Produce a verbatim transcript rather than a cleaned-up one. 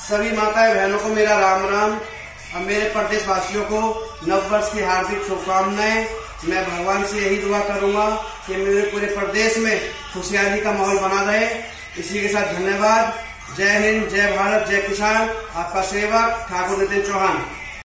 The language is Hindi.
सभी माताएं बहनों को मेरा राम राम। और मेरे प्रदेश वासियों को नव वर्ष की हार्दिक शुभकामनाएं। मैं भगवान से यही दुआ करूंगा कि मेरे पूरे प्रदेश में खुशहाली का माहौल बना रहे। इसी के साथ धन्यवाद। जय हिंद, जय भारत, जय किसान। आपका सेवक ठाकुर नितिन चौहान।